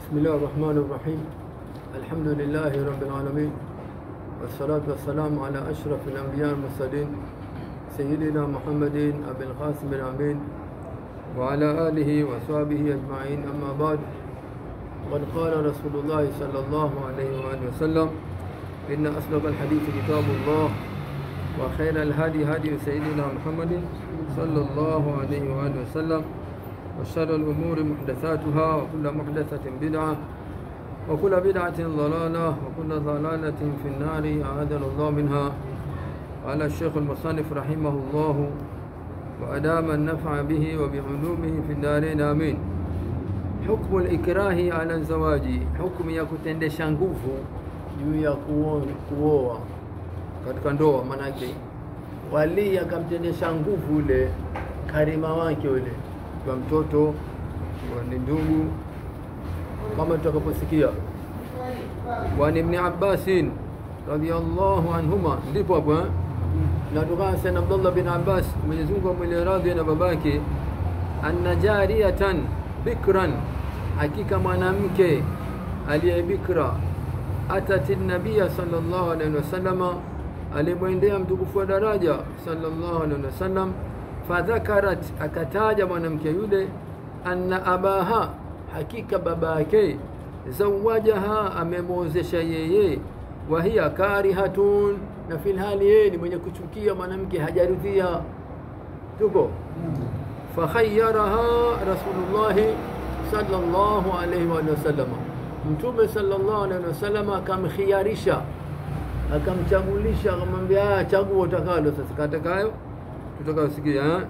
بسم الله الرحمن الرحيم. الحمد لله رب العالمين، والصلاة والسلام على أشرف الأنبياء المرسلين سيدنا محمد أبي القاسم الأمين وعلى آله وصحبه أجمعين. أما بعد، قد قال رسول الله صلى الله عليه وآله وسلم: إن أصدق الحديث كتاب الله، وخير الهدي هدي سيدنا محمد صلى الله عليه وآله وسلم، وشر الأمور محدثاتها، وكل محدثة بدعة، وكل بدعة ضلالة، وكل ضلالة في النار، أعاذنا الله منها. قال الشيخ المصنف رحمه الله: وأدام النفع به وبعلومه في الدارين، آمين. حكم الإكراه على الزواج، حكم ya kutendesha nguvu juu ya kuoa katika ndoa. Manake wali akamtendesha nguvu ule karima wake ule kwa mtoto ni ndugu, kama tutakaposikia wa ibn Abbas radhiyallahu anhuma, ndipo hapo na tukana sana Abdullah bin Abbas, Mwenyezi Mungu amwile radhi na babake, anna jariyatan bikran, hakika mwanamke aliyebikra, atati nabia sallallahu alaihi wasallam, alimwendea mtukufu wa daraja sallallahu alaihi wasallam, fadhakarat, akataja mwanamke yule, anna abaha, hakika babake, zawajaha, amemwozesha yeye, wa hiya karihatun, na fil hali yeye ni mwenye kuchukia, mwanamke hajaridhia. Tuko fakhayyaraha Rasulullah sallallahu alaihi wasallam, Mtume sallallahu alaihi wasallam akamkhiyarisha, akamchagulisha, akamwambia chagua utakalo. Sasa katakayo tutakayosikia.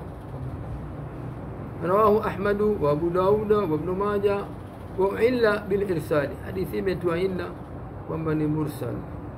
Rawahu Ahmad wa Abu Daud wa Ibn Majah wa illa bil irsal, hadithi imetwa illa kwamba ni mursal.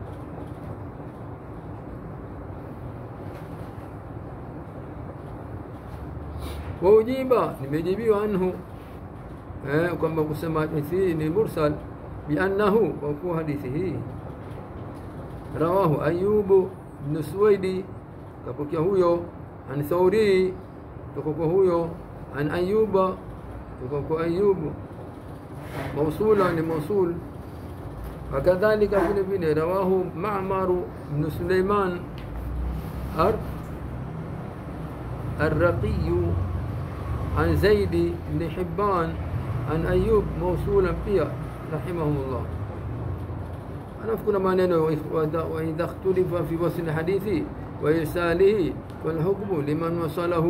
Wa ujiba, nimejibiwa anhu kwamba kusema hadithi ni mursal bi annahu, kwa kuwa hadithi hii rawahu Ayyub ibn Suwaidi, kapokea huyo, an Thawri, kwa huyo, an Ayyuba, kwa Ayyub, mausula ni mausul. Wakadhalika vile vile rawahu Ma'mar ibn Sulaiman الرقي عن زيد بن حبان عن أيوب موصولا فيها رحمهم الله. أنا أذكر ما ننو: وإذا اختلف في وصل الحديث وإرساله والحكم لمن وصله.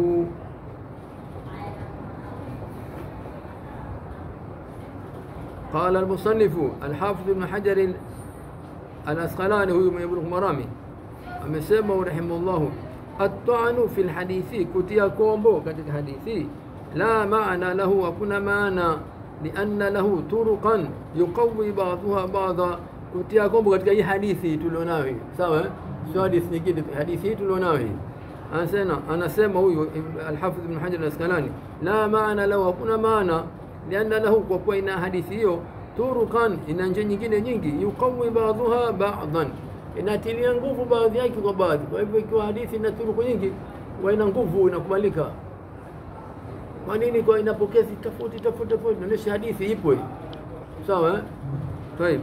قال المصنف الحافظ ابن حجر الأسقلاني، هو من يبلغ مرامي، amesema rahimahullah: at-ta'nu fil hadithi, kutia kombo katika hadithi, la maana lahu, hakuna maana, lianna lahu turuqan yuqawi ba'daha ba'dha, kutia kombo katika hii hadithi tulionayo, sawa? Sio hadithi nyingine, hadithi hii tulionayo. Anasema huyo al-Hafidh ibn Hajar al-Asqalani, la maana lahu, hakuna maana, lianna lahu, kwa kuwa ina hadithi hiyo, turuqan, ina njia nyingine nyingi, yuqawi ba'daha ba'dhan, inatilia nguvu baadhi yake kwa baadhi. Kwa hivyo ikiwa hadithi ina turuku nyingi, wa ina nguvu, inakubalika. Kwa nini? Kwa inapokezi tofauti, inaonyesha hadithi ipo hii, sawa? Tayeb,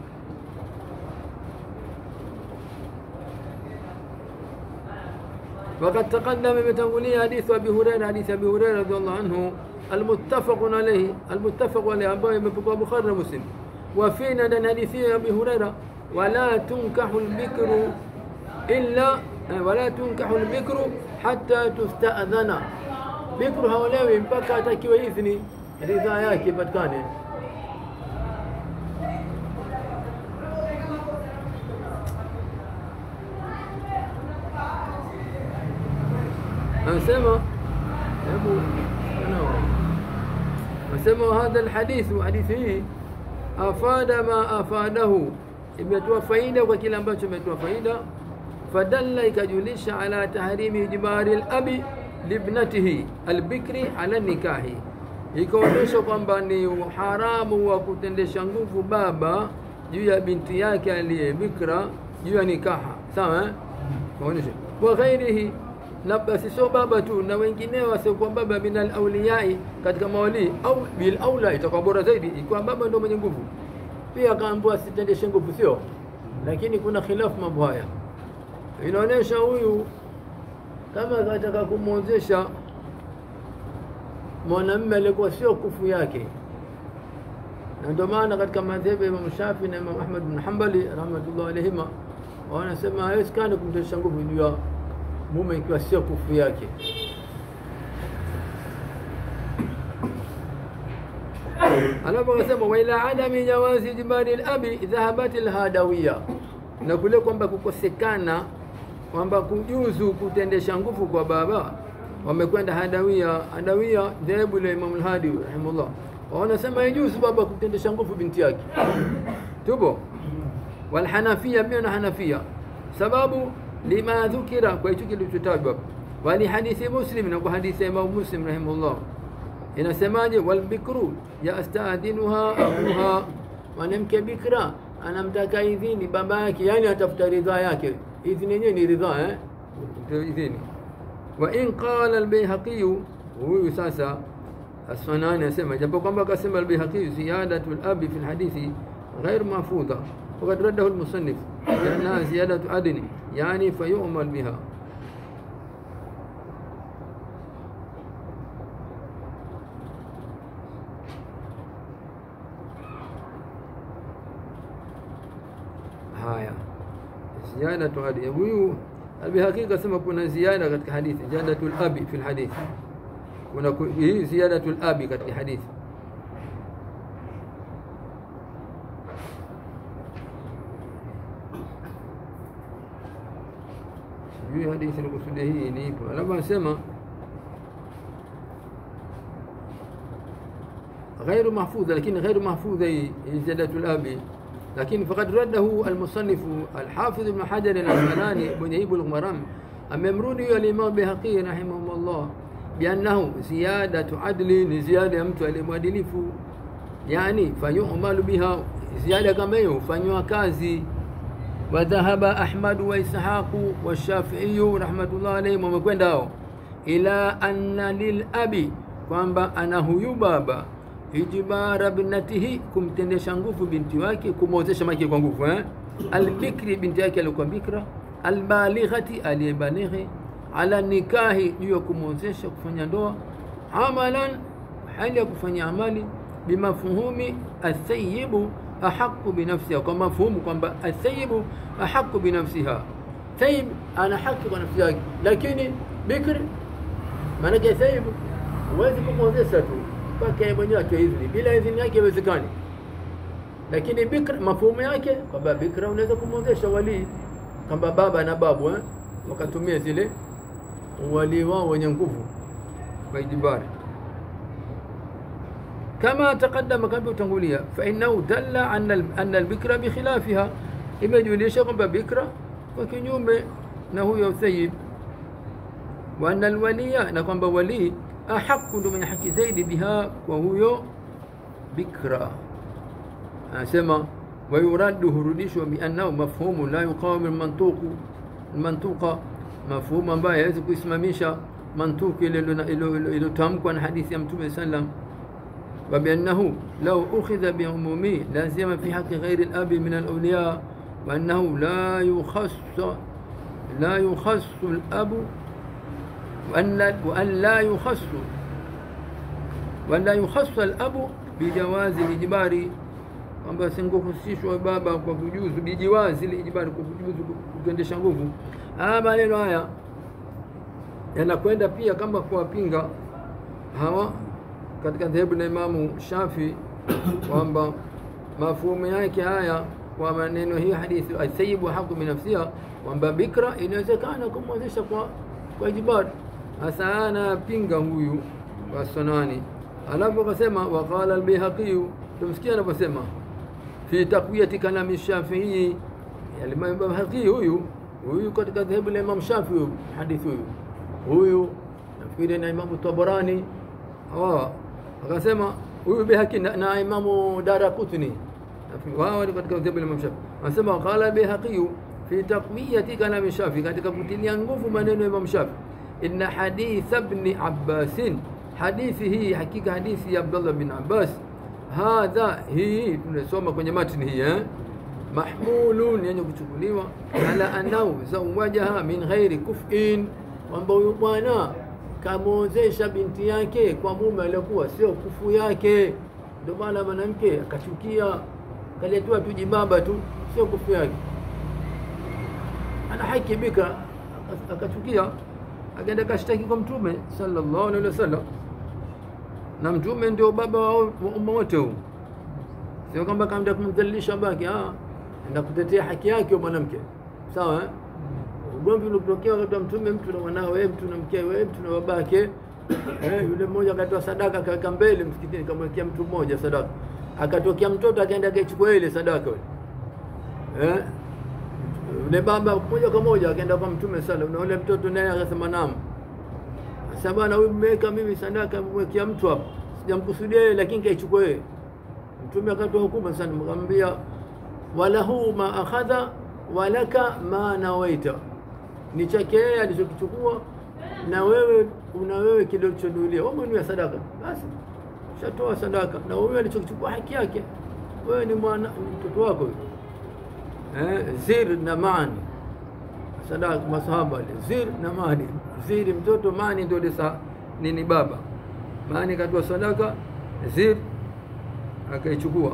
وقد تقدم بتنقلية حديث أبي هريرة، حديث أبي هريرة رضي الله عنه، المتفق عليه أبوه مبقى بخاري ومسلم. وفينا دن حديث أبي هريرة: ولا تنكح البكر حتى تستأذن. بكر haolewi mpaka atakiwe idhini, ridhaa yake patikane. anasema hadha alhadith, hadithi afada ma afadahu, imetoa faida kwa kile ambacho imetoa faida. Fadalla, ikajulisha, ala tahrimi ijbari al-abi libnatihi albikri ala nikahi, ikaonyesha kwamba ni haramu wa kutendesha nguvu baba juu ya binti yake aliyebikra juu ya nikaha, sawa? Kaonyesha wa ghairihi, na basi sio baba tu, na wengineo wasiokuwa baba minal auliyai, katika mawali, au bil aula, itakuwa bora zaidi ikiwa baba ndio mwenye nguvu. Pia akaambiwa asitendeshe nguvu, sio? Lakini kuna khilafu mambo haya. Inaonyesha huyu kama anataka kumwozesha mwanamume alikuwa sio kufu yake, na ndio maana katika madhehebu ya Imam Shafi na Imam Ahmad bin Hanbali rahmatullahi alayhima wanasema haiwezekani kumtendesha nguvu juu ya mume ikiwa sio kufu yake. Alafu akasema wa ila adami jawazi jibali al-abi dhahabat al-hadawiyya, na kule kwamba kukosekana kwamba kujuzu kutendesha nguvu kwa baba wamekwenda Hadawiyya. Hadawiyya dhehebu la Imam al-Hadi rahimahullah, wanasema yajuzu baba kutendesha nguvu binti yake. Tupo wal Hanafiyya pia na Hanafiyya, sababu lima dhukira, kwa hicho kilichotajwa, wali hadithi Muslim, na kwa hadithi ya Imam Muslim rahimahullah inasemaje, wal bikru yasta'dinuha abuha, mwanamke bikra anamtaka idhini baba yake, yani atafuta ridhaa yake. Idhini yenyewe ni ridhaa, idhini. Wa in qala al-Bayhaqi, huyu sasa As-Sanani anasema japo kwamba akasema al-Bayhaqi ziyadatu al-abi fi al-hadithi غير محفوظة وقد رده المصنف لأنها زيادة عدن يعني فيؤمل بها. haya زيادة عدن, huyu al-Bayhaqi kasema kuna ziada katika hadithi, ziyadatul abi fi al-hadith, kuna hii ziyadatul abi katika hadithi. Hii hadithi nikusudia hii ni ipo, alafu anasema غير محفوظة, لكن غير محفوظة زيادة الأبي, لكن فقد رده المصنف الحافظ ابن حجر العسقلاني بنهيب الغمرام أممروني الإمام البيهقي رحمه الله بأنه زيادة عدل, زيادة متو المؤدلف, يعني فيعمل بها زيادة كما يفanywa kazi. وذهب أحمد وإسحاق والشافعي رحمة الله عليهم wamekwenda hao ila anna lil abi, kwamba ana huyu baba ijibara binatihi, kumtendesha nguvu binti wake, kumwozesha mke kwa nguvu, albikri, binti yake alikuwa bikra, albalighati, aliyebalighi, ala nikahi, juu ya kumwozesha kufanya ndoa, amalan, hali ya kufanya amali, bimafhumi athayibu ahaqu binafsiha, kwa mafhumu kwamba athayibu ahaqu binafsiha, thayib ana haki kwa nafsi yake, lakini bikri maana yake thayib huwezi kumwozesha tu mpaka yeye mwenyewe atoe idhini, bila idhini yake haiwezekani. Lakini bikra mafhumu yake kwamba bikra unaweza kumwozesha wali, kama baba na babu wakatumia zile wali wao wenye nguvu kwa ijibari, kama taqaddama, kama utangulia, fa innahu dalla anna al-bikra bi khilafiha, imejulisha kwamba bikra kwa kinyume na huyo thayyib, wa anna al-waliya, na kwamba wali ahaqu, ndo mwenye haki zaidi, biha, kwa huyo bikra. Anasema wa yuraddu, hurudishwa, bi annahu mafhumu la yuqawimu al-mantuqa, mafhumu ambaye hawezi kuisimamisha mantuki ile iliyotamkwa na hadithi ya Mtume sallam, وبأنه لو أخذ بعمومه لازم في حق غير الأب من الأولياء، وأنه لا يخص الأب، وأن لا يخص الأب بجواز الإجبار، kwamba singehusishwa baba kwa kujuzu bijiwazi lijibari, kwa kujuzu kutendesha nguvu. Maneno haya yanakwenda pia kama kuwapinga hawa katika dhehebu la Imamu Shafi, kwamba mafhumu yake haya kwa maneno hii hadithi athayibu haqu min nafsiha, kwamba bikra inawezekana kumwozesha kwa ijibari. Hasa anapinga huyu wa Sanani. Alafu akasema waqala al-Bayhaqi, tumsikia anaposema fi taqwiyati kalami Shafi'i, Imam Bayhaqi huyu katika dhehebu la Imam Shafi, hadithi huyu nafikiri na Imam Tabarani, akasema huyu Bayhaqi na Imamu Daraqutni, wao katika dhehebu la Imam Shafi. Anasema qala Bayhaqi fi taqwiyati kalami Shafi, katika kutilia nguvu maneno ya Imam Shafi, inna haditha ibn Abbas, hadithi hii hakika hadithi ya Abdullah bin Abbas, hadha hii tunasoma kwenye matni hii mahmulun, yenye kuchukuliwa ala annahu zawajaha min ghairi kuf'in, kwamba huyu bwana kamwozesha binti yake kwa mume aliyokuwa sio kufu yake. Ndio maana mwanamke akachukia, kaletua tu jibaba tu, sio kufu yake, ana haki bika, akachukia, akaenda kashtaki kwa Mtume sallallahu alaihi wasallam, na Mtume ndio baba wa umma wote huu, sio kwamba kaenda kumdhalilisha baki, ndio kutetea haki yake mwanamke. Sawa ugomvi ulitokea wakati wa Mtume, mtu na mwanawe, mtu na mkewe, mtu na babake. Yule mmoja akatoa sadaka akaweka mbele msikitini, kamwekea mtu mmoja sadaka, akatokea mtoto akaenda akachukua ile sadaka yule baba moja kwa moja akaenda kwa Mtume sallallahu, na yule mtoto naye akasema naam, sasa bwana, huyu mmeweka mimi sadaka, mwekea mtu hapo, sijamkusudia yeye, lakini kaichukua yeye. Mtume akatoa hukumu sana, akamwambia walahu ma akhadha walaka ma nawaita, ni chake yeye alichokichukua, na wewe una wewe kile ulichonuilia. Wewe umenuia sadaka, basi shatoa sadaka, na wewe alichokichukua haki yake, wewe ni mwana mtoto wako. Zir na mani sadaka, masahaba zir na mani, ziri mtoto, mani ndio nini baba, mani katoa sadaka, zir akaichukua.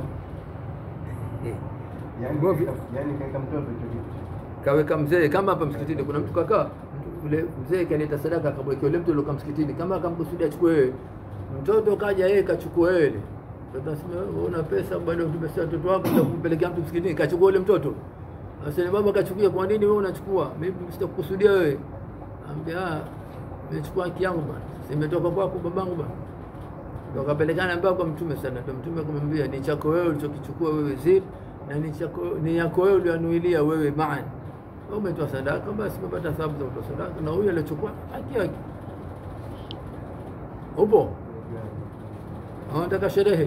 Yani kaika mtoto kaweka mzee, kama hapa msikitini kuna mtu kakaa, yule mzee kaleta sadaka akamwekea yule mtu aliyokuwa msikitini, kama akamkusudia achukue wewe, mtoto kaja yeye kachukua wewe. Mtoto asema wewe una pesa bwana, tumesema mtoto wako utakumpelekea mtu msikitini, kachukua yule mtoto. Asema baba kachukia, kwa nini wewe unachukua? Mimi sitakukusudia wewe. Ambia nimechukua haki yangu bwana, simetoka kwako babangu bwana. Ndio kapelekana mpaka kwa Mtume sana, ndio Mtume akamwambia ni chako wewe ulichokichukua wewe zir, na ni yako wewe ulianuilia wewe maana. Wewe umetoa sadaka, basi umepata thawabu za kutoa sadaka, na huyo aliyochukua haki yake. Upo? Anataka sherehe.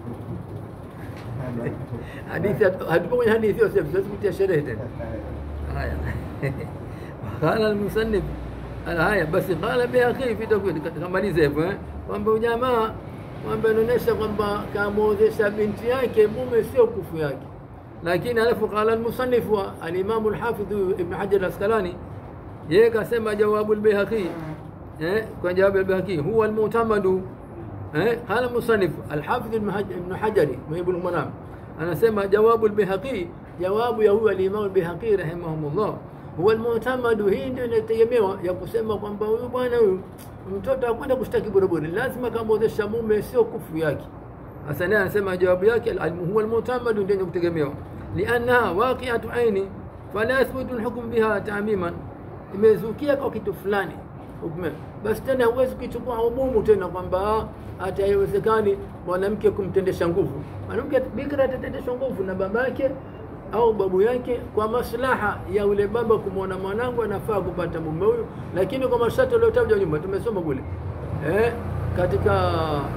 Hadithi hatupo kwenye hadithi hiyo, sasa kutia sherehe tena. Haya. Qala al-musannif haya basi, qala Bayhaqi fi tawhid, kamaliza hivyo kwamba ujamaa kwamba inaonyesha kwamba kamwozesha binti yake mume sio kufu yake. Lakini alafu qala al-musannif al-imam al-hafidh ibn Hajar al-Asqalani, yeye kasema jawabu al-Bayhaqi, kwa jawabu al-Bayhaqi huwa al-mu'tamadu. Qala al-musannif al-hafidh ibn Hajar ibn Manam anasema jawabu al-Bayhaqi, jawabu ya huyu al-imam al-Bayhaqi rahimahumullah, huwa al-mu'tamadu, hii ndio inategemewa ya kusema kwamba huyu bwana huyu mtoto akwenda kushtaki buraburi, lazima kamwozesha mume sio kufu yake. Sasa naye anasema jawabu yake huwa al-mu'tamadu, ndio kutegemewa, lianna waqi'atu aini fala yathbutu al-hukm biha ta'miman, imezukia kwa kitu fulani hukumu, basi tena huwezi kuchukua umumu tena kwamba hata haiwezekani mwanamke kumtendesha nguvu. Mwanamke bikra atatendeshwa nguvu na babake au babu yake kwa maslaha ya yule baba kumwona mwanangu anafaa kupata mume huyu, lakini kwa masharti yaliyotajwa nyuma tumesoma kule katika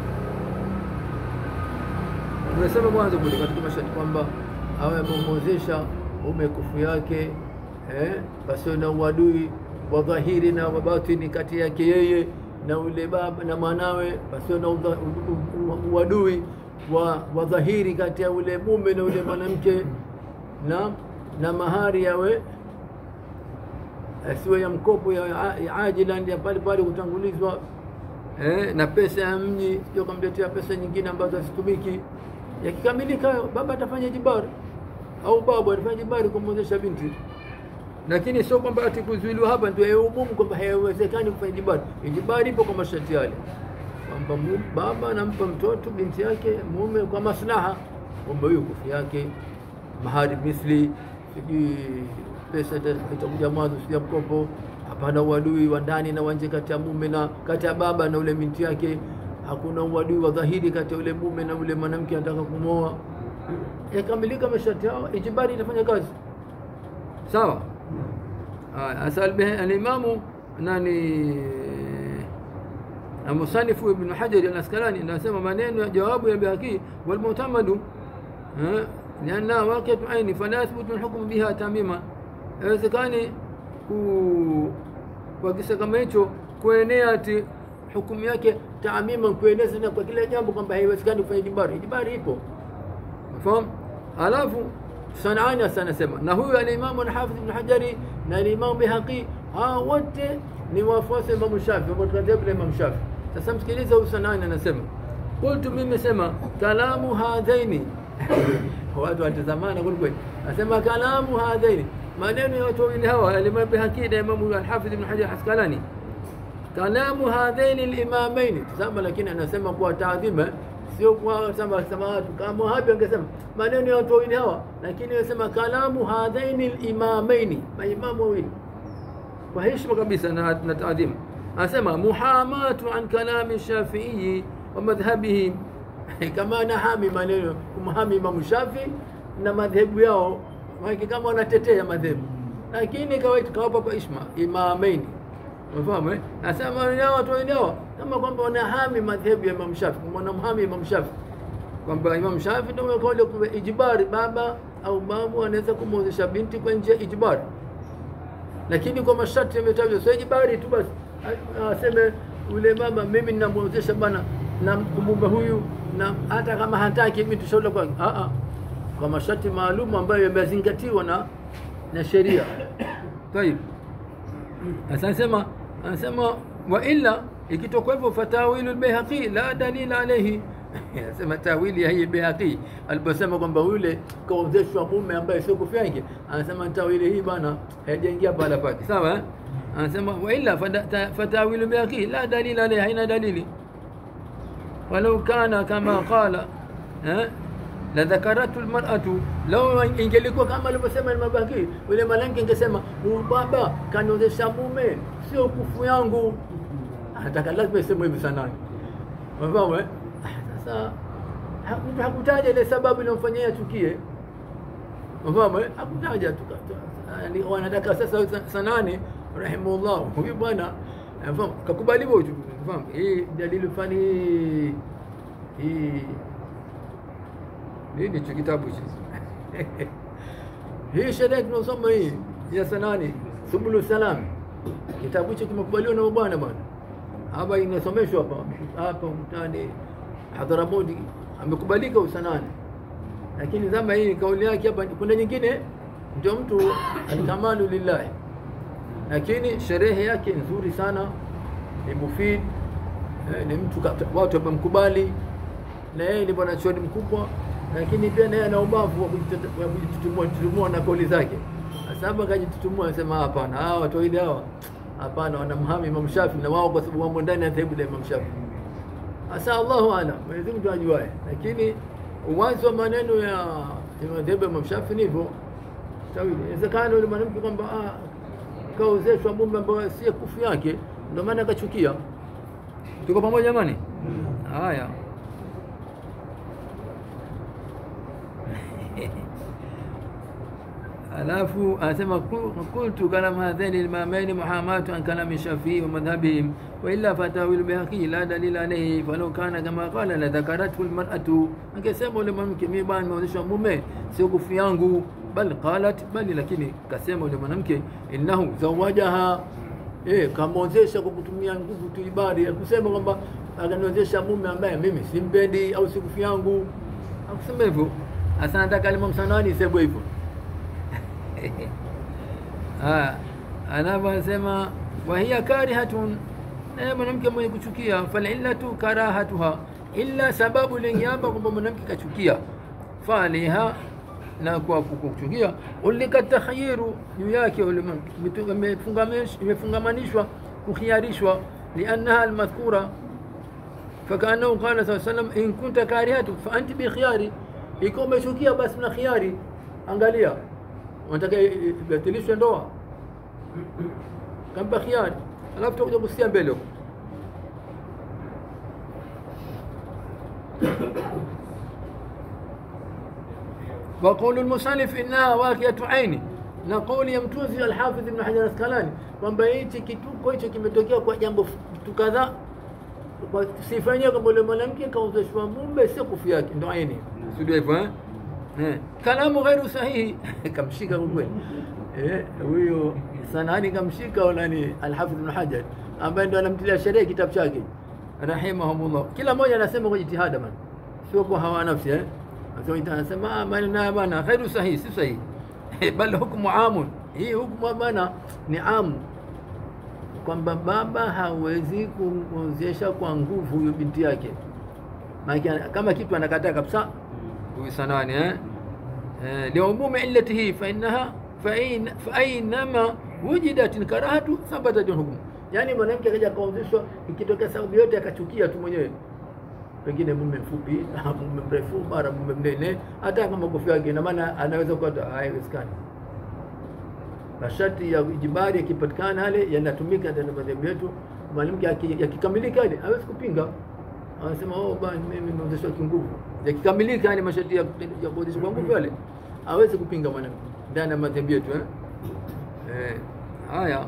tumesema mwanzo kule katika masharti kwamba awe amemwozesha mume kufu yake, basi na uadui wa dhahiri na batini kati yake yeye na ule baba na mwanawe, basi na uadui wa dhahiri kati ya ule mume na ule mwanamke, na mahari yawe asiwe ya mkopo ya ajila, ndio pale pale kutangulizwa, na pesa ya mji sio kumletea pesa nyingine ambazo hazitumiki. Yakikamilika baba atafanya jibari au babu atafanya jibari kumwozesha binti, lakini sio kwamba atikuzuiliwa hapa ndio umumu kwamba haiwezekani kufanya jibari. Jibari ipo kwa masharti yale, kwamba baba anampa mtoto binti yake mume kwa maslaha, kwamba huyo kufu yake mahari mithli, sijui pesa itakuja mwanzo, sija mkopo, hapana uadui wa ndani na wanje kati ya mume na kati ya baba na ule binti yake, hakuna uadui wa dhahiri kati ya ule mume na ule mwanamke anataka kumwoa. Yakamilika masharti yao, ijibari inafanya kazi sawa. Asal al-imamu nani al-musannif ibn Hajar al-Asqalani anasema maneno ya jawabu ya Bayhaqi wal mu'tamadu لأنها واقعة عين فلا يثبت الحكم بها تماما. Haiwezekani kwa kisa kama hicho kuenea ati hukumu yake taamima, kueneza na kwa kila jambo kwamba haiwezekani kufanya ijibari. Ijibari ipo, unafahamu. Alafu Sanani sana sema, na huyu al-Imam al-Hafidh Ibn Hajari na al-Imam Bihaqi hao wote ni wafuasi wa Imam Shafi, wametokea Imam Shafi. Sasa msikilize huyu Sanani anasema, qultu, mimi sema, kalamu hadhaini watu watazamana kwa kweli. Anasema kalamu hadhaini, maneno ya watu wawili hawa, al-Imam Bihaqi na Imam al-Hafidh Ibn Hajar Asqalani, kalamu hadhaini al-imamaini. Tazama, lakini anasema kwa taadhima, sio kwa sema kama hapo angesema maneno ya watu wawili hawa, lakini anasema kalamu hadhaini al-imamaini, maimamu wawili, kwa heshima kabisa na taadhima. Anasema muhamatu an kalami Shafi'i wa madhhabihi, kama nahami maneno kumhami Imam Shafi na madhehebu yao, maana kama wanatetea madhehebu, lakini kawapa kwa heshima imamaini. Unafahamu eh? Anasema watu wao kama kwamba wanahami madhehebu ya Imam Shafi, wanamhami Imam Shafi, kwamba Imam Shafi ndio kauli kwa ijibari, baba au babu anaweza kumwozesha binti kwa nje ijibari, lakini kwa masharti yametajwa, sio ijibari tu basi aseme ule mama mimi ninamwozesha bana na kumumba huyu, na hata kama hataki mimi tushauri kwa kwa masharti maalum ambayo yamezingatiwa na sheria. Tayeb, anasema wa illa, ikitoka hivyo fatawilu al-Baihaqi la dalila alayhi. Anasema tawili ya hii Baihaqi aliposema kwamba yule kaozeshwa mume ambaye sio kufi yake, anasema tawili hii bana haijaingia pala pake, sawa. Anasema wa illa fatawilu al-Baihaqi la dalila alayhi, haina dalili. Walau kana kama qala la dhakaratu al-mar'atu, law ingelikuwa kama alivyosema al-Baihaqi, yule mwanamke ingesema baba kaniozesha mume sio kufu yangu, hataka lazima iseme hivi sana, unafahamu eh? Sasa hakutaja ile sababu inayomfanyia chukie, unafahamu eh? Hakutaja tu, yani wanataka sasa Sanani rahimahullah huyu bwana, unafahamu, kakubali hivyo, unafahamu. Hii dalili fani hii nini kitabu hichi hii sheria tunasoma hii ya Sanani Subulu Salam, kitabu hicho kimekubaliwa na bwana hapa, inasomeshwa hapa mtani Hadramudi, amekubalika Usanani. Lakini zama hii kauli yake hapa, kuna nyingine ndio mtu al-kamalu lillahi, lakini sherehe yake nzuri sana, ni mufid, ni mtu watu wamemkubali, na yeye ni bwana chuoni mkubwa, lakini pia naye ana ubavu wa kujitutumua na kauli zake. Sasa akajitutumua, anasema hapana, hawa watu wawili hawa hapana, wanamhami Imam Shafi na wao kwa sababu wamo ndani ya dhehebu la Imam Shafi. Asa Allahu a'lam, Mwenyezi Mungu ajuaye, lakini uwazi wa maneno ya dhehebu la Imam Shafi ni hivyo tawili. Inawezekana yule mwanamke kwamba kaozeshwa mume ambaye si kufu yake, ndio maana akachukia. Tuko pamoja jamani? Haya. alafu anasema qultu kalam hadhaini al-imamaini muhamatu an kalami Shafi'i wa madhhabihim wa illa fatawil Baihaqi la dalila alayhi falau kana kama qala la dhakaratu al-mar'atu, angesema yule mwanamke mimi bwana nimeonyesha mume sio kufu yangu, bal qalat, bali lakini kasema yule mwanamke innahu zawajaha, kamwozesha kwa kutumia nguvu tu, ibadi ya kusema kwamba akaniozesha mume ambaye mimi simpendi au si kufu yangu, akusema hivyo. Hasa nataka Imam Sanani sebo hivyo. Anasema wa hiya karihatun, mwanamke mwenye kuchukia, fal illatu karahatuha, illa sababu lenye hapa kwamba mwanamke kachukia, faliha, na kwa kuchukia ulika takhyiru juu yake yule imefungamanishwa kukhiarishwa, liannaha almadhkura fakanahu qala sallallahu alayhi wasallam in kunta karihatu fa anti bi khiyari, iko umechukia basi na khiyari. Angalia, unataka ibatilishwe ndoa kama khiyari, alafu tutakuja kusikia mbele huko. وقول المصنف انها واقعه عين، na kauli ya mtunzi al-Hafidh Ibn Hajar Asqalani kwamba hichi kituko hicho kimetokea kwa jambo kadhaa, kwa sifanyia kama yule mwanamke kaozeshwa mume sio kufu yake, ndio aini sio hivyo kalamu ghairu sahihi. Kamshika kwa kweli huyo Sanani, kamshika wala ni al-Hafidh Ibn Hajar ambaye ndo anamtilia sheria kitabu chake rahimahumullah. Kila mmoja anasema kwa jitihada bana, sio kwa hawa nafsi anasema maneno haya bana khairu sahihi, si sahihi bali hukumu amun. Hii hukumu bana ni amu, kwamba baba hawezi kumwozesha kwa nguvu huyo binti yake, maana kama kitu anakataa kabisa huyu sanani liumumi illatihi fa innaha fa aynama wujidat karahatu thabatat hukumu. Yani mwanamke akaja kaozeshwa, ikitokea sababu yote akachukia tu mwenyewe, pengine mume mfupi, mume mrefu, mara mume mnene, hata kama kofia yake, ina maana anaweza kupata, haiwezekani. Masharti ya ijibari yakipatikana yale yanatumika ndani ya madhehebu yetu. Mwanamke yakikamilika yale hawezi kupinga, anasema bwana mimi nimeozeshwa kinguvu. Yakikamilika yale masharti ya kuozeshwa kwa nguvu yale hawezi kupinga mwanamke ndani ya madhehebu yetu. Haya,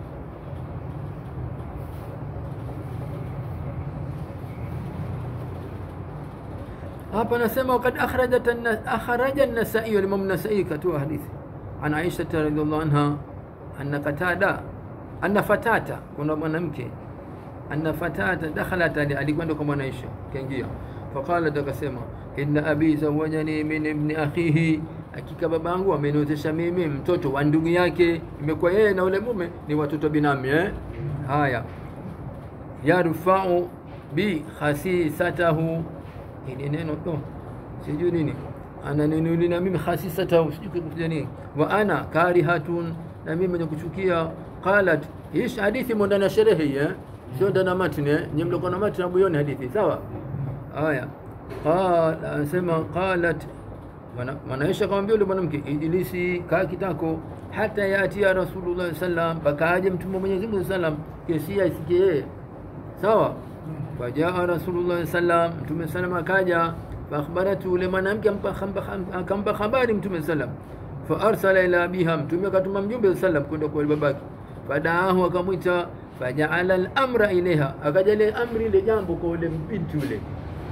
hapa nasema wakad akhraja an-Nasa'i wal-Imam an-Nasa'i katoa hadithi an Aisha radhiyallahu anha anna Qatada anna fatata, kuna mwanamke anna fatata dakhalat, alikwenda kwa Aisha kaingia, faqala, akasema inna abi zawajani min ibn akhihi, hakika babangu ameniozesha mimi mtoto wa ndugu yake. Imekuwa yeye na ule mume ni watoto binami. Haya, yarfa'u bi khasisatahu, ini neno to sijui nini, ana neno lina mimi khasisatahu, sijui kuja nini, wa ana karihatun, na mimi mwenye kuchukia. Qalat, hii hadithi mondana sherehe hii sio ndana matni. Nyinyi mlikuwa na matni abuione hadithi sawa. Haya, qala, anasema qalat, Aisha akamwambia yule mwanamke, ijlisi, kaa kitako, hata yati ya Rasulullah sallam, bakaje mtume Mwenyezi Mungu sallam, kesi asikie sawa. Fajaa Rasulullah sallam, mtume sallam akaja, fa akhbaratu yule mwanamke, akampa habari mtume sallam. Fa arsala ila biha, mtume akatuma mjumbe sallam kwenda kwa babake. Fadaahu, akamwita, faja'ala al-amra ilaiha, akajalia amri ile jambo kwa yule binti yule.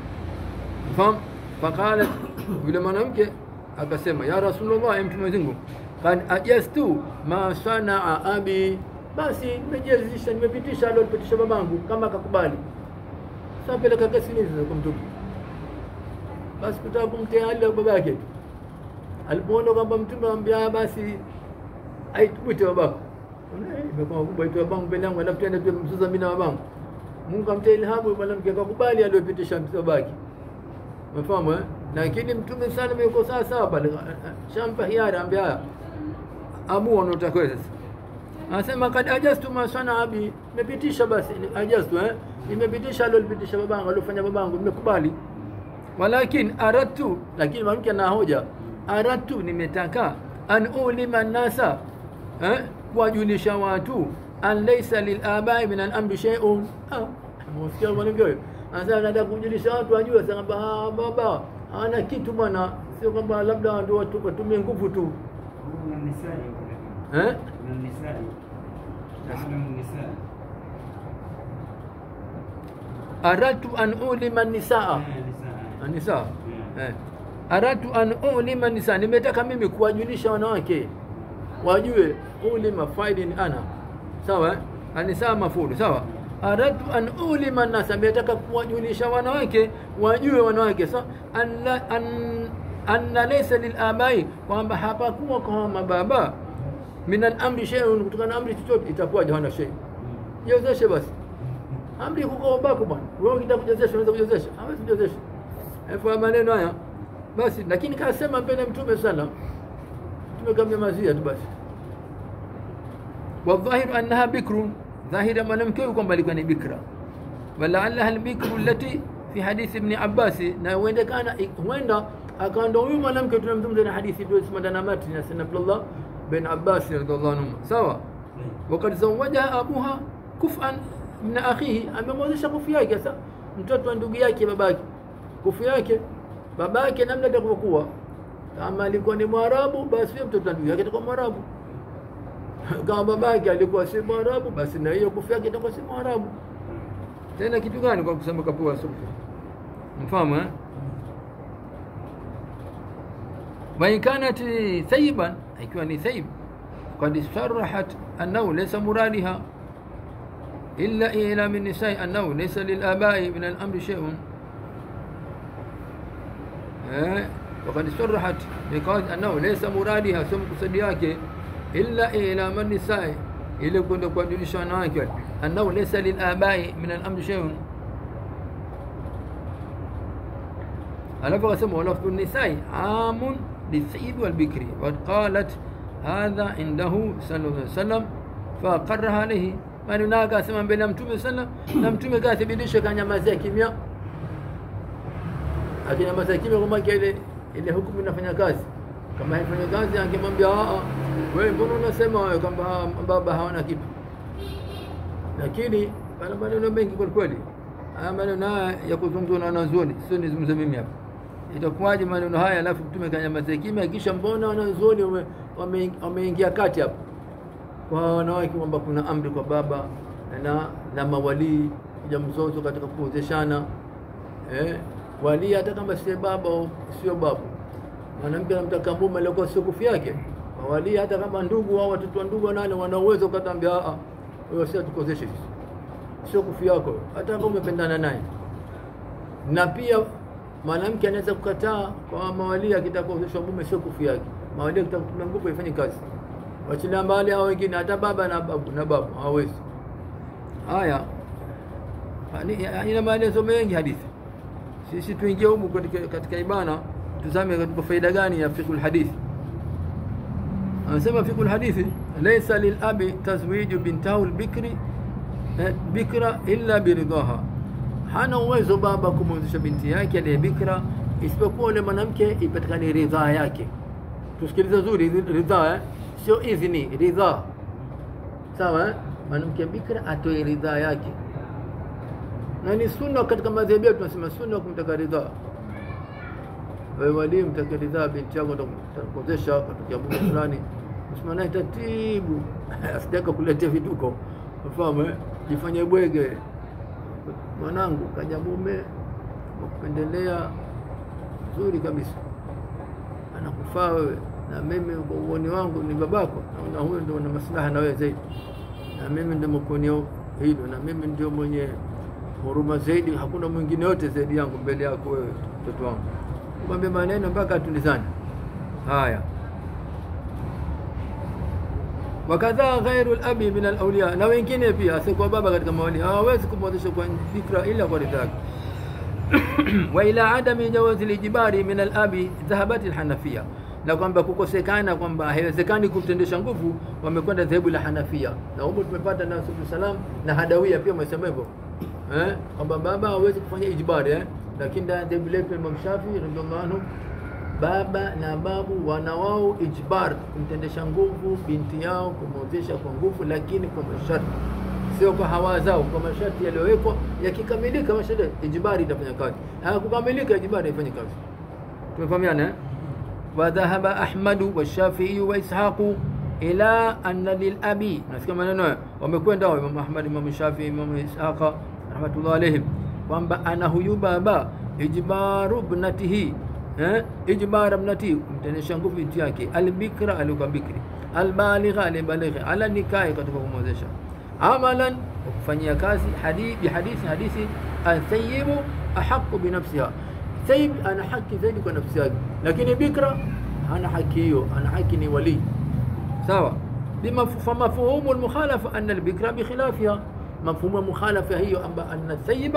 Faqalat, yule mwanamke akasema, ya Rasulullah, mtume Mwenyezi Mungu, kad ajastu ma sanaa abi, basi nimejezisha, nimepitisha aliyopitisha babangu, kama akakubali sasa peleka kesi hizo kwa mtume. Basi kutaka kumtea hali babake, alipoona kwamba mtume anambia basi aitubute babako, imekuwa kubwa itu babangu mbele yangu, alafu tena tu mzuza mimi na babangu. Mungu amtia ilhamu mwanamke akakubali aliyopitisha babake. Umefahamu lakini mtume sana yuko sawa sawa pale, shampa hiari, ambia amua unataka sasa. Anasema kad ajastu ma sana abi, nimepitisha basi, ajastu nimepitisha aliyopitisha babangu, aliyofanya babangu, nimekubali. Walakin aratu, lakini mwanamke ana hoja, aratu, nimetaka an ulima nasa, kuwajulisha watu, an laysa lil abai min al amri shay'un. Msikia mwanamke huyo anasema nataka kujulisha watu wajue kwamba baba ana kitu bwana, sio kwamba labda ndio watumie nguvu tu. Aratu an ulima nisaa, nisaa aratu an ulima nisaa, nimetaka mimi kuwajulisha wanawake wajue. Ulima faidin ana sawa, anisaa mafulu sawa. Aratu an ulima nasa, nimetaka kuwajulisha wanawake wajue wanawake sawa. Anna laysa lil abai, kwamba hapakuwa kwa mababa min al amri shay'un, kutokana amri chochote itakuwa hana shay. Jozeshe basi, amri huko babako bwana, wewe ukitaka kujozesha unaweza kujozesha, hawezi kujozesha. Hapo maneno haya basi, lakini kasema mbele mtume sallam, tumekamnyamazia tu basi. Wa dhahir annaha bikrun, dhahira mwanamke kwamba alikuwa ni bikra, wala allaha albikru allati fi hadith ibn Abbas, na huenda akawa ndio huyu mwanamke tunamzungumza na hadithi ndio ismadana matni na Sayyidina Abdullah bin Abbas radhiallahu anhu sawa. Wakati zawaja abuha kufan min akhihi, amemwozesha kufu yake sasa, mtoto wa ndugu yake babake, kufu yake babake namna atakavyokuwa. Kama alikuwa ni Mwarabu, basi mtoto wa ndugu yake atakuwa Mwarabu. Kama babake alikuwa si Mwarabu, basi na hiyo kufu yake itakuwa si Mwarabu. Tena kitu gani kwa kusema kapua sufu? Mfahamu wa in kanat thayyiban, ikiwa ni thayyib, qad sarahat annahu laysa muradiha, إلا إعلام النساء أنه ليس للآباء من الأمر شيء. وقد صرحت بقول أنه ليس مرادها ثم قصدياك إلا إعلام النساء إلى كنت قد لشاناك أنه ليس للآباء من الأمر شيء. ألف قسمه لفظ النساء عام للسيد والبكر، وقد قالت هذا عنده صلى الله عليه وسلم فقرها عليه. Maneno akasema mbele ya Mtume sallam, na Mtume kathibitisha kanyamazia kimya. Akinyamazia kimya kwa maana ile hukumu inafanya kazi. Kama haifanya kazi angemwambia wewe mbona unasema wewe kwamba baba hawana kitu. Lakini pana maneno mengi kwa kweli. Haya maneno ya kuzungumzwa na wanazuoni, sio nizungumze mimi hapa. Itakuwaje maneno haya alafu Mtume kanyamazia kimya, kisha mbona wanazuoni wameingia kati hapo kwa wanawake kwamba kuna amri kwa baba na mawali ya mzozo katika kuozeshana. Wali hata kama si baba sio babu, mwanamke anamtaka mume leo sio kufi yake. Wali hata kama ndugu au watoto wa ndugu nane wana uwezo ukatambia wewe sio tukozeshe sisi, sio kufi yako hata kama umependana naye. Na pia mwanamke anaweza kukataa kwa mawali akitaka kuozeshwa mume sio kufi yake. Mawali akitaka kutumia nguvu ifanye kazi, wachilia mbali hao wengine, hata baba na babu hawezi. Haya ina maelezo mengi hadithi. Sisi tuingie huko katika ibana, tuzame katika faida gani ya fiqh alhadith. Anasema fiqh alhadith laysa lilabi tazwiju bintahu albikra illa biridaha. Hana uwezo baba kumwozesha binti yake aliye bikra isipokuwa yule mwanamke ipatikane ridhaa yake. Tusikilize zuri, ridhaa sio idhini, ridhaa. Sawa? Mwanamke bikra atoe ridhaa yake. Na ni sunna katika madhehebu yetu, tunasema sunna kumtaka ridhaa. Wewe wali mtaka ridhaa binti yako atakuozesha katika bunge fulani. Usimanaye taratibu, asitaka kuletea vituko. Ufahamu jifanye bwege. Mwanangu kaja mume kupendelea nzuri kabisa. Anakufaa wewe, na mimi kwa uoni wangu ni babako, na huyo ndio ana maslaha na wewe zaidi. Na mimi ndio mkonyo hilo, na mimi ndio mwenye huruma zaidi, hakuna mwingine yote zaidi yangu mbele yako wewe mtoto wangu. Kumwambia maneno mpaka tulizane. Haya. Wakadha ghairu al-abi min al-awliya, na wengine pia asikuwa baba katika mawali hawezi kumwozesha kwa fikra ila kwa ridhaa. Wa ila adami jawaz al-ijbari min al-abi dhahabat al-hanafiyya, na kwamba kukosekana kwamba haiwezekani kutendesha nguvu wamekwenda dhehebu la Hanafia. Na huko tumepata na Salam na Hadawia pia wamesema hivyo. Kwamba baba hawezi kufanya ijbari lakini dhehebu letu Imam Shafi radhiallahu anhu, baba na babu wana wao ijbar kumtendesha nguvu binti yao, kumwozesha kwa nguvu, lakini kwa masharti, sio kwa hawa zao, kwa masharti yaliyowekwa. Yakikamilika masharti ijbari itafanya kazi, hakukamilika ijbari ifanye kazi. Tumefahamiana وذهب أحمد والشافعي وإسحاق إلى أن للأبي، نسكت مننا ومكون داو إمام أحمد إمام الشافعي إمام إسحاق رحمة الله عليهم، وأنبأ أنه يبابا إجبار ابنته إجبار ابنته متنشانكو في تياكي البكرة ألوكا بكري البالغة البالغة على النكاح كتبه موزشا عملا وفنيا كاسي بحديث الثيب أحق بنفسها. ثيب أنا حكي زيدك ونفسها، لكن بكرة أنا حكيه، أنا حكي ولي سوا. فمفهوم المخالفة أن البكرة بخلافها. مفهوم المخالفة هي أن الثيب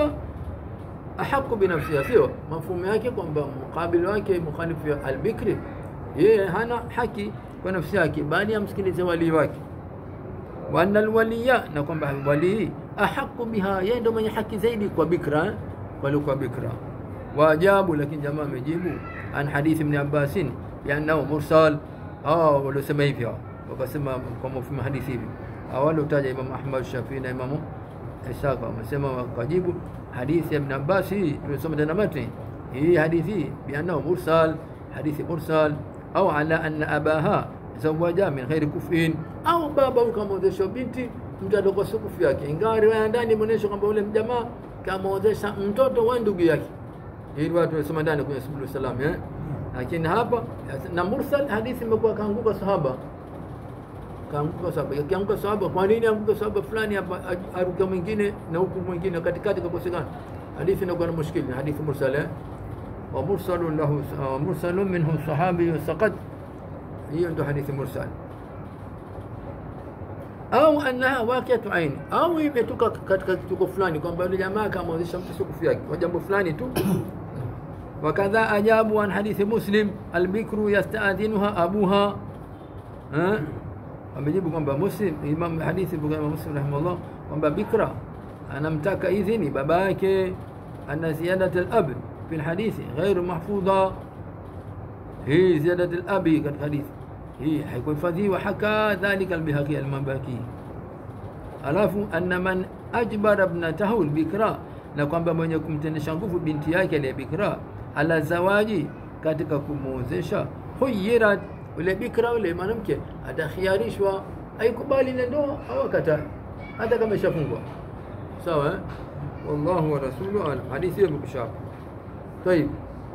أحق بنفسها، سوا مفهوم هيك kwamba مقابل wake مخالف البكر yeye hana haki kwa nafsi yake bali amsikilize wali wake. Wa anna alwaliya, na kwamba wali ahaq biha, yeye ndio mwenye haki zaidi kwa bikra kuliko bikra. Wajabu, lakini jamaa amejibu an hadith ibn Abbas yana mursal. Walisema hivyo, wakasema kwa mfumo hadithi hivi awali utaja Imam Ahmad, Shafi'i na Imam Ishaq, wamesema wakajibu hadithi ibn Abbas hii tulisoma ndani matni hii hadithi biana mursal, hadithi mursal, au ala anna abaha zawaja min ghairi kufin, au baba ukamwozesha binti mtoto kwa sukufu yake, ingawa riwaya ndani inaonyesha kwamba ule jamaa kamwozesha mtoto wa ndugu yake. Hii watu wanasema ndani kwenye Subul Salam lakini hapa na mursal hadithi imekuwa kaanguka sahaba. kaanguka saba. Yakianguka saba, kwa nini anguka saba fulani hapa aruka mwingine na huku mwingine katikati kakosekana? Hadithi inakuwa na mushkili, hadithi mursal wa mursalun lahu mursalun minhu sahabi saqat, hiyo ndio hadithi mursal. Au annaha waqi'atu ain, au imetoka katika kituko fulani kwamba yule jamaa kamwozesha mtu sukufu yake kwa jambo fulani tu. Wakadha ajabu an hadithi Muslim, albikru yasta'dhinuha abuha. Amejibu kwamba Muslim, Imam hadithi Bukhari Muslim rahimahullah, kwamba bikra anamtaka idhini baba yake. Anna ziyadat al-ab fi al-hadithi ghairu mahfudha, hii ziyadat al-abi katika hadithi hii haikuhifadhiwa. Haka dhalika al-Bihaqi al-Mabaki. Alafu anna man ajbara ibnatahu al-bikra, na kwamba mwenye kumtendesha nguvu binti yake ile bikra ala zawaji, katika kumuozesha, huyirat, ule bikra ule mwanamke atakhiarishwa aikubali na ndoa au akataa, hata kama ishafungwa. Sawa. Wallahu wa rasuluhu alam. Hadithi hiyo mkushapa. Tayib,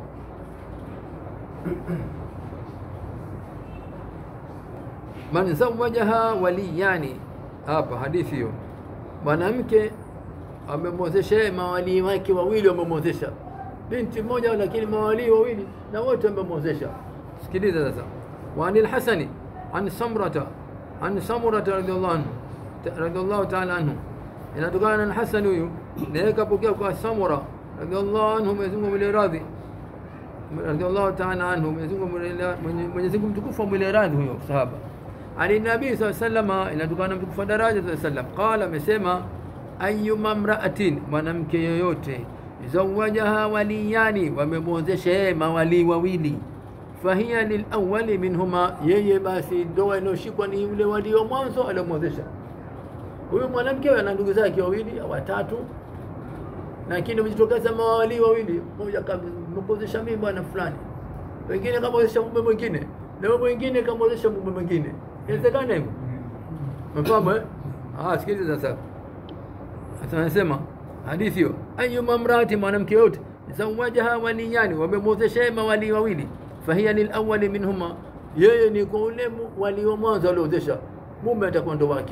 man zawajaha waliyani, hapa hadithi hiyo mwanamke amemwozesha mawali wake wawili, wamemwozesha binti mmoja lakini mawali wawili na wote wamemwozesha. Sikiliza sasa. Wa anil Hasani an Samurata radhiyallahu ta'ala anhu, inatokana na Hasan huyu na kapokea kwa Samura radhiyallahu anhu, Mwenyezi Mungu mwenye radhi, radhiyallahu ta'ala anhu, Mwenyezi Mungu mtukufu mwenye radhi huyo sahaba. Ali Nabii sallallahu alayhi wasallam, inatokana na mtukufu daraja sallallahu alayhi wasallam, qala, amesema ayyuma mra'atin, mwanamke yoyote, zawajaha waliyani, wamemwozesha mawali wawili, fahiya lilawwali minhuma, yeye basi ndoa inoshikwa ni yule wali wa mwanzo aliyomwozesha. Huyu mwanamke ana ndugu zake wawili au watatu, lakini umejitokeza mawali wawili, mmoja kamwozesha mimi bwana fulani, wengine kamwozesha mume mwingine, na mume mwingine kamwozesha mume mwingine. Inawezekana hivyo? Mfahamu sikiliza sasa. Sasa anasema hadithi hiyo, ayyuma mrati, mwanamke yote, zawajaha waliyani, wamemwozesha mawali wawili, fahiya lilawwali minhuma, yeye ni kwa ule wali wa mwanzo aliozesha, mume atakuwa ndo wake.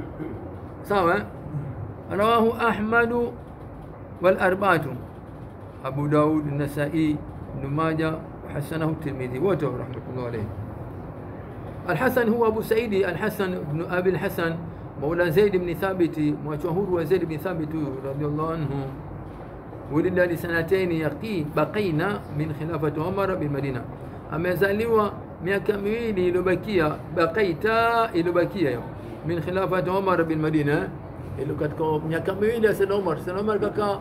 Sawa. Rawahu Ahmadu wal arba'atu, Abu Daud, An-Nasa'i, Ibn Majah, hasanahu Tirmidhi, wote rahmatullahi alayhi. Al-Hasan huwa Abu Saidi Al-Hasan ibn Abi Al-Hasan مولى زيد بن ثابت، مشهور وزيد بن ثابت رضي الله عنه، ولد لسنتين بقينا من خلافة عمر بالمدينة. amezaliwa miaka miwili iliyobakia, baqaita iliyobakia min khilafati Umar bin Madina, ile katika miaka miwili ya Sayyid Umar. Sayyid Umar kaka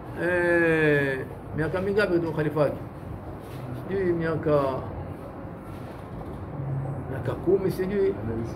miaka mingapi tu khalifati? Sijui miaka 10 sijui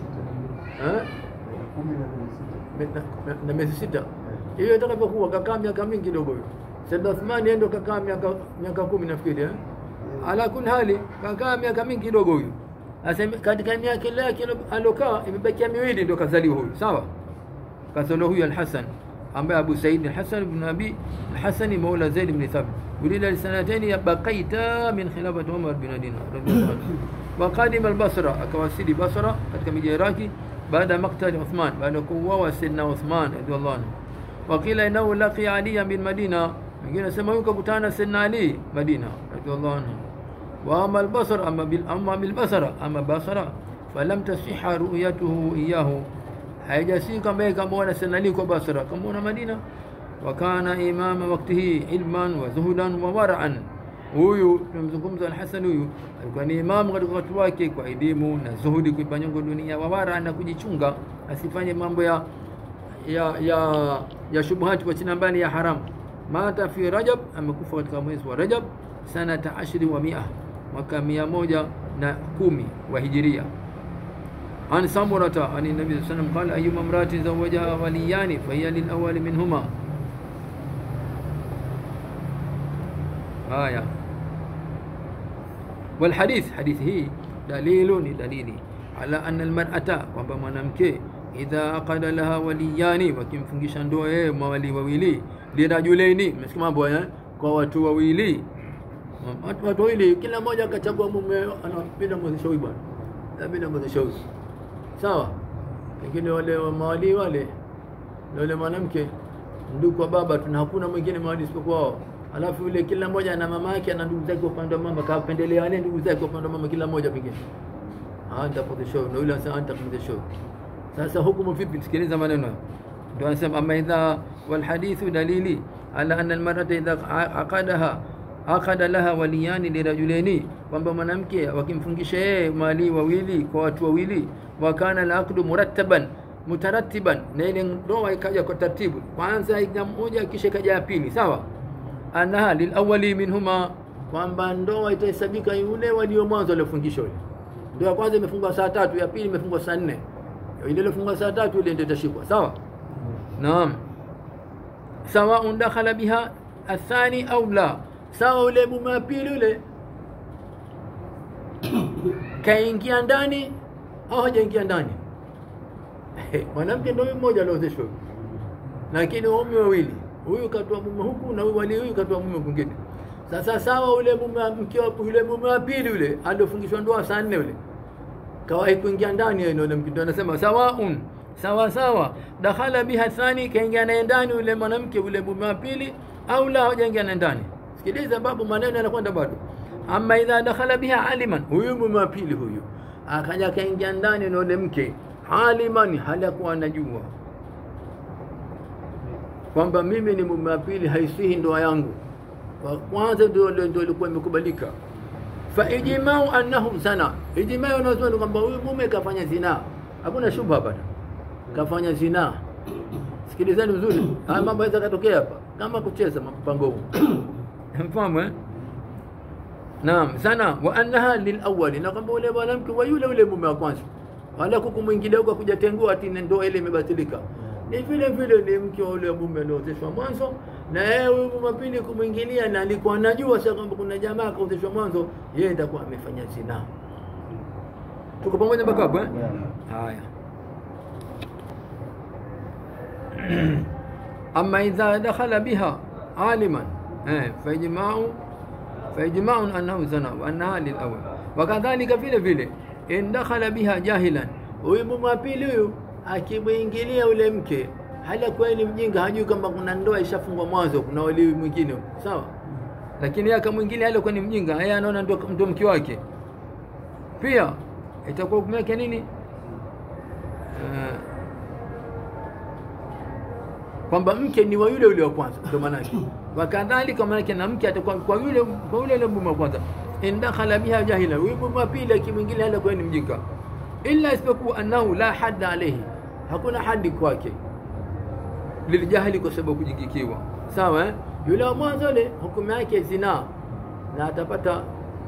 na miezi 6. Hiyo itakapokuwa kakaa miaka mingi kidogo. Sayyid Uthman ndio kakaa miaka 10 nafikiri ala kun hali kakaa miaka mingi kidogo huyu. Sasa katika miaka ile yake alokaa imebakia miwili ndio kazaliwa huyu. Sawa, kazaliwa huyu Al-Hasan ambaye Abu Said Al-Hasan ibn Abi Al-Hasan maula Zaid ibn Thabit, ولد سنتين بقيت من خلافة عمر بن دينار رضي الله عنه. وقادم البصرة، akawasili Basra katika miji ya Iraki baada maqtal Uthman, baada kuuawa Sayyidina Uthman radhiallahu anhu. Wakila innahu laqiya Ali bin Madina, wengine nasema yuko kukutana Sayyidina Ali Madina radhiallahu anhu. Wa amma al-Basra, amma bil Basra, amma Basra falam tasihha ru'yatuhu iyahu, haijasi kama yeye kamaona Sayyidina Ali kwa Basra, kamaona Madina. Wa kana imama waqtihi ilman wa zuhudan wa wara'an, huyu tunamzungumza Al-Hasan, huyu alikuwa ni imam katika watu wake kwa elimu na zuhudi, kuipanyongo dunia, wa wara, na kujichunga asifanye mambo ya shubuhati kwa china mbali ya haram. Mata fi Rajab, amekufa katika mwezi wa Rajab sanata 10 wa 100, mwaka 110 wa hijiria. An Samurata an Nabii sallallahu alayhi wasallam qala ayyuma imratin zawajaha waliyani fahiya lil awwal minhuma. Haya, والحديث حديثه دليل على أن المرأة, kwamba mwanamke idha aqada laha waliyani, wakimfungisha ndoa yeye mawali wawili, lirajulaini, msikia mambo kwa watu wawili, watu wawili kila mmoja akachagua mume anapenda mwezeshauri bwana, anapenda mwezeshauri. Sawa, Lakini wale mawali wale na yule mwanamke ndugu wa baba tuna hakuna mwingine mawali isipokuwa wao. Alafu yule kila mmoja ana mama yake na ndugu zake upande wa mama, kapendelea wale ndugu zake upande wa mama kila mmoja pekee. Anta for the show, na yule anasema anta for the show. Sasa hukumu vipi? Sikiliza maneno. Ndio anasema ama idha wal hadithu dalili ala anna al mar'ata idha aqada laha waliyani lirajulaini, kwamba mwanamke wakimfungisha yeye mali wawili kwa watu wawili, wa kana al aqdu mutarattiban, na ile ndoa ikaja kwa taratibu, kwanza ikaja moja kisha ikaja ya pili, sawa. Annaha lil awwali minhuma, kwamba ndoa itahesabika yule walio mwanzo aliofungishwa yule. Ndoa ya kwanza imefungwa saa 3, ya pili imefungwa saa 4, ile iliyofungwa saa 3 ile ndio itashikwa, sawa. Naam, sawa. Dakhala biha athani au la, sawa. Ule mume wa pili yule kaingia ndani au hajaingia ndani. Mwanamke ndio mmoja aliozeshwa, lakini waume wawili, huyu katoa mume huku na huyu katoa mume mwingine. Sasa sawa, ule mume mke wa yule mume wa pili yule aliofungishwa ndoa saa 4 yule kawahi kuingia ndani, yeye ndio mke, anasema sawa dakhala biha thani, kaingia naye ndani yule mwanamke yule mume wa pili, au la hajaingia naye ndani. Sikiliza babu, maneno yanakwenda bado. Ama idha dakhala biha aliman, huyu mume wa pili huyu akaja kaingia ndani na yule mke aliman, halakuwa anajua kwamba mimi ni mume wa pili, haisihi ndoa yangu, kwa kwanza ndio ilikuwa imekubalika. Fa ijma'u annahu zina, ijma'u unasema kwamba huyu mume kafanya zina, hakuna shubha hapa, kafanya zina. Sikilizeni vizuri, haya mambo yanaweza kutokea hapa kama kucheza mpango huu. Mfahamu Naam, sana. Wa annaha lil awwali, na kwamba ule mwanamke wa yule mume wa kwanza, wala kumwingilia huko kuja tengua ati ndoa ile imebatilika. Ni vile ni mke wa ule mume aliozeshwa mwanzo, na yeye mume wa pili kumwingilia, na alikuwa anajua sasa kwamba kuna jamaa kaozeshwa mwanzo, yeye atakuwa amefanya zina. Tuko pamoja mpaka hapo Haya. Amma idha dakhala biha aliman فيجمعون أنه زنا وأنها للأول. وكذلك vile in dakhala biha jahilan, huyu mume wa pili huyu akimwingilia ule mke hala kwa ni mjinga, hajui kama kuna ndoa ishafungwa mwanzo, kuna wali mwingine, sawa. Lakini yeye akamwingilia hala kwa ni mjinga, yeye anaona ndio mke wake, pia itakuwa hukumu yake nini? Kwamba mke ni wa yule wa kwanza, ndio maana yake. Wakadhalika maana yake na mke atakuwa kwa yule mume wa kwanza. In dakhala biha jahila, huyu mume wa pili akimwingilia hala kwa ni mjinga, illa isipokuwa annahu la hadda alayhi, hakuna hadi kwake lilijahili, kwa sababu kujingikiwa, sawa. Yule wa mwanzo ile hukumu yake zina, na atapata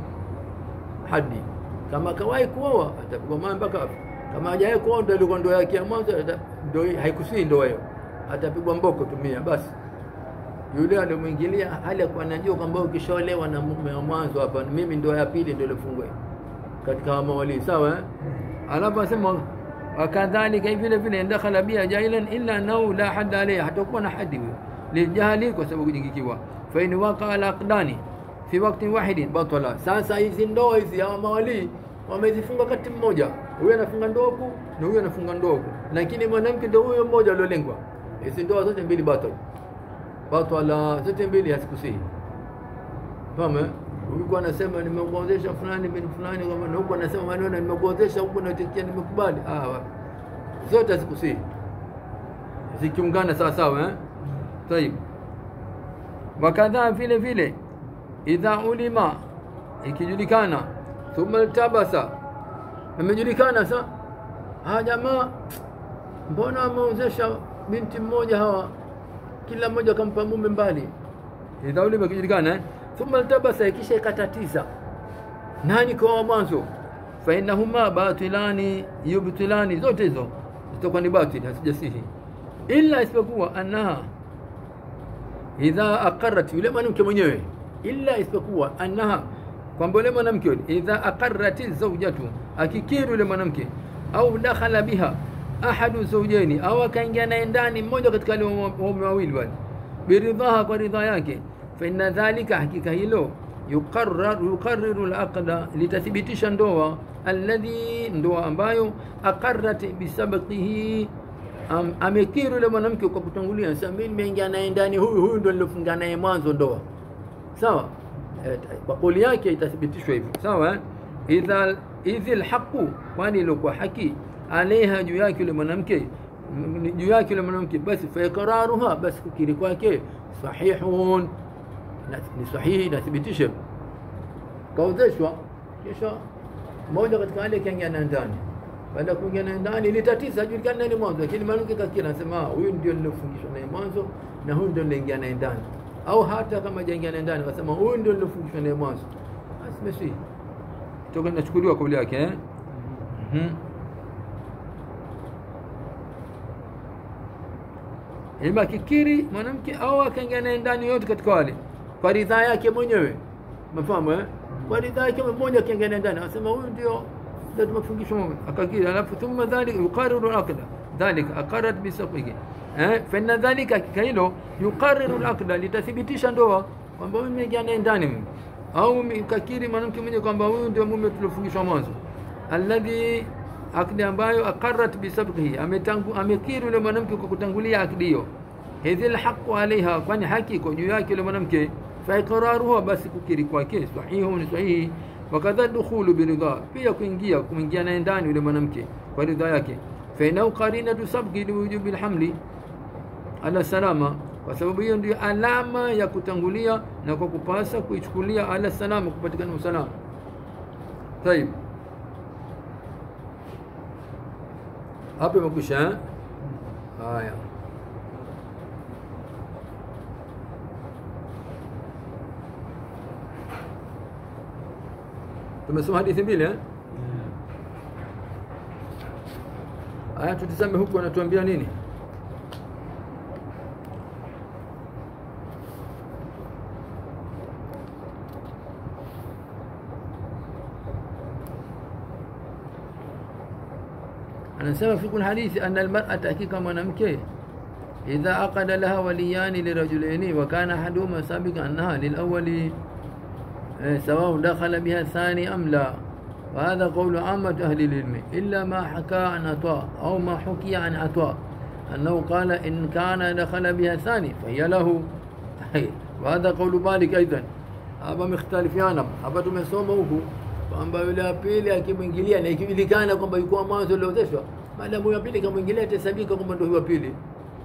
hadi. Kama kawahi kuoa atapigwa mawe mpaka afa. Kama hajawahi kuoa ndio ilikuwa ndoa yake ya mwanzo, ndio haikusii ndoa hiyo, atapigwa mboko tumia basi. Yule aliyemwingilia hali kwa anajua kwamba ukishaolewa na mume wa mwanzo, hapa mimi ndoa ya pili ndio ilifungwa katika mawali, sawa. Alafu asema wakadhalika vile dakhala biha jahilan illa annahu la hadda alayhi, hatakuwa na hadi lijahili, kwa sababu kujingikiwa. Fa in waqa al aqdani fi waqtin wahidin batala. Sasa hizi ndoa hizi ya mawali wamezifunga wakati mmoja, huyu anafunga ndoa huku na huyu anafunga ndoa huku, lakini mwanamke ndio huyo mmoja aliolengwa. Hizi ndoa zote mbili batala zote mbili hasikusihi. Fahamu? Huyu anasema nimekuozesha fulani bin fulani, kama na huko anasema maneno nimekuozesha huko na tikia nimekubali, zote hasikusihi zikiungana sawa sawa. Tayib. Wakadha vile idha ulima, ikijulikana, thumma tabasa, imejulikana sasa jamaa mbona ameozesha binti mmoja, hawa kila mmoja kampa mume mbali. Idha ulima ikijulikana, thumma tabasa, kisha ikatatiza nani kwa mwanzo, fa innahuma batilani yubtilani, zote hizo zitakuwa ni batili, hasijasihi, illa isipokuwa annaha idha aqarrat, yule mwanamke mwenyewe, illa isipokuwa annaha, kwamba yule mwanamke idha aqarrat zawjatu, akikiri yule mwanamke, au dakhala biha ahadu zawjaini, au akaingia naye ndani mmoja katika wale waume wawili wale, biridhaha, kwa ridha yake, fa inna dhalika, hakika hilo, yuqarriru al-aqda, litathibitisha ndoa, alladhi, ndoa ambayo aqarrat bisabqihi, amekiri yule mwanamke kwa kutangulia. Sasa mimi nimeingia naye ndani, huyu ndio nilofunga naye mwanzo ndoa, sawa. Kwa kauli yake itathibitishwa hivyo, sawa. Idhil haqu, kwani ilikuwa haki, alaiha, juu yake yule mwanamke, basi fa iqraruha, basi kukiri kwake sahihun, ni sahihi, nathibitisha. Kaozeshwa kisha mmoja katika wale kaingia ndani, baada ya kuingia ndani litatiza hajulikani nani mwanzo, lakini mwanamke kakiri anasema huyu ndio nilofungishwa naye mwanzo na huyu ndio niliingia naye ndani, au hata kama hajaingia naye ndani akasema huyu ndio nilofungishwa naye mwanzo, basi mesi toka nachukuliwa kauli yake. Ima kikiri mwanamke au akaingia naye ndani, yote katika wale kwa ridhaa yake mwenyewe, mfahamu kwa ridhaa yake mmoja akaingia naye ndani anasema huyu ndio tumefungishwa, akakiri. Alafu thumma dhalika yuqarriru al-aqda, dhalika aqarrat bisabqihi, fa inna dhalika, hilo yuqarriru al-aqda, litathibitisha ndoa kwamba huyu nimeingia naye ndani mimi, au kakiri mwanamke mwenyewe kwamba huyu ndio mume tulofungishwa mwanzo, alladhi, akdi ambayo aqarrat bisabqihi, amekiri yule mwanamke kwa kutangulia akdi hiyo. Idhil haqu alaiha, kwani haki kwa juu yake yule mwanamke, fa iqraruha, basi kukiri kwake sahihu, ni sahihi. Wakadha dukhulu biridha, pia kumeingia naye ndani yule mwanamke kwa ridha yake. Fa inau qarinatu sabqi liwujubi alhamli ala salama, kwa sababu hiyo ndio alama ya kutangulia na kwa kupasa kuichukulia ala salama, kupatikana usalama. Tayeb, hapo imekwisha. Haya, tumesoma hadithi mbili. Haya, tutazame huku anatuambia nini. anasema fi hadithi anna almar'ata, hakika mwanamke, idha aqada laha waliyani lirajulaini wa kana haduma sabiqa annaha lilawwali سواء دخل بها الثاني أم لا، وهذا قول عامة أهل العلم إلا ما حكى عن عطاء أو ما حكي عن عطاء أنه قال إن كان دخل بها الثاني فهي له، وهذا قول مالك أيضا. hapa mختلفيana hapa, tumesoma huku kwamba yule wa pili akimwingilia na ikijulikana kwamba yuko mwanzo aliozeshwa, maadamu yule wa pili kamwingilia itasabika kwamba ndio yule wa pili.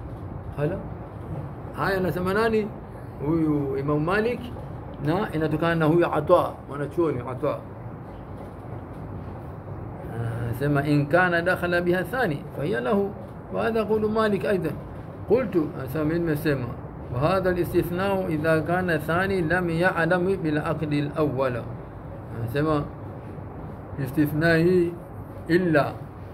Haya anasema nani? Huyu Imam Malik, na inatokana na huyu Ata, mwanachuoni Ata. Sema in kana dakhala biha thani fa hiya lahu, wa hadha qawlu Malik aidan. Qultu, asema nimesema, wa hadha al-istithna'u idha kana thani lam ya'lam bil aqd al-awwal. Sema istithna'i illa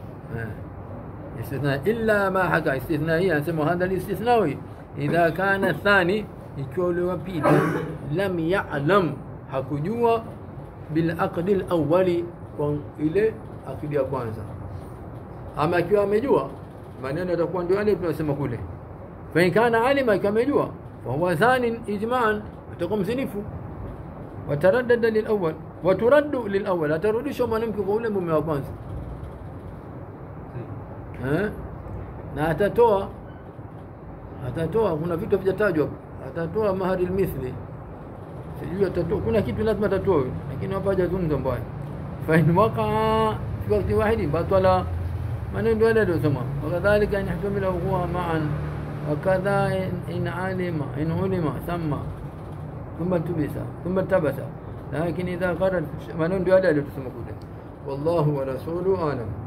illa ma haka, istithna'i anasema hadha al-istithna'u idha kana thani, ikiwa yule wa pili lam ya'lam, hakujua, bil aqd al-awwali, kwa ile akidi ya kwanza. Ama ikiwa amejua, maneno yatakuwa ndio yale tunasema kule. Fa in kana alima, ikiwa amejua, fa huwa thani ijma'an, atakuwa mzinifu. Wataraddada lil awwal wa turaddu lil awwal, atarudishwa mwanamke kwa ule mume wa kwanza, na atatoa, kuna vitu vijatajwa, atatoa mahari almithli, sijui atatoa, kuna kitu lazima atatoa, lakini hapa hajazungumza mbaya. Fa in waqa fi waqti wahid batala, maneno ndio ndio sema. Wakadhalika in ihtamila huwa ma'an, wakadha in alima in ulima thumma tubisa thumma tabasa, lakini idha qarat, maneno ndio ndio tusema kule. Wallahu wa rasuluhu alam.